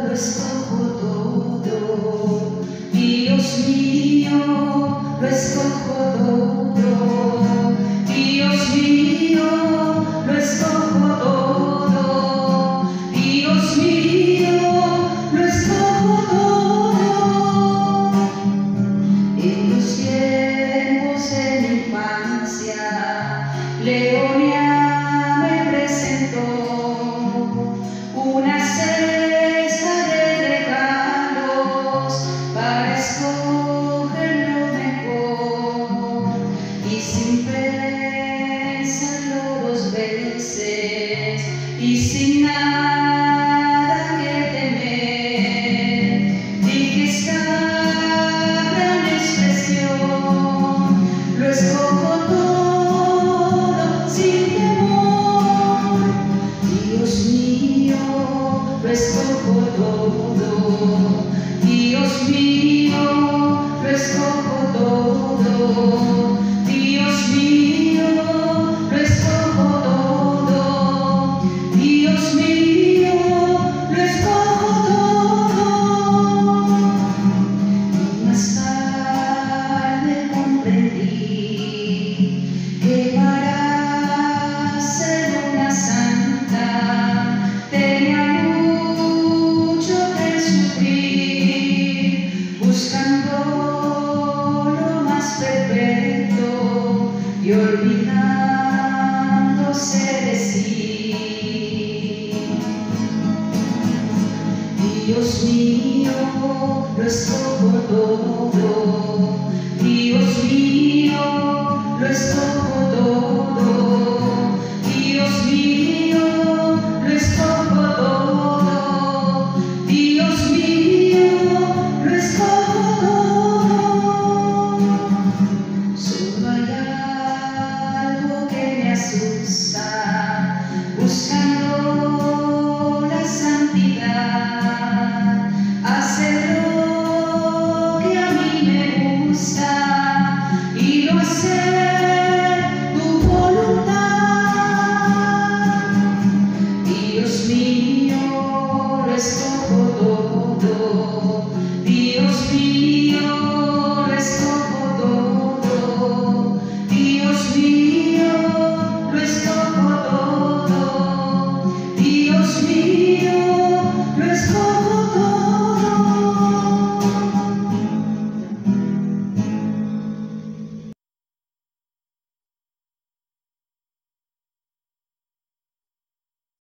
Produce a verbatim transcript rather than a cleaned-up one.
escojo todo, Dios mío, lo escojo todo, Dios mío, lo escojo todo, Dios mío, lo escojo todo. En los tiempos de mi infancia, Leonia me presentó una cesta de regalos para escoger lo mejor, y sin pensarlo dos veces y sin nada que temer, dije esta gran expresión: lo escojo todo sin temor. Dios mío, lo escojo todo, Dios mío, lo escojo todo, Dios mío, lo escojo todo, Dios mío, lo escojo todo. Y más tarde comprendí que para ser una santa tenía mucho que sufrir, buscando lo más perfecto y olvidándose de sí. Dios mío, lo escojo todo, Dios mío, lo escojo todo, Dios mío, lo escojo todo, Dios mío, lo escojo todo. Solo hay algo que me asusta, buscando la santidad, hacer lo que a mí me gusta y lo hacer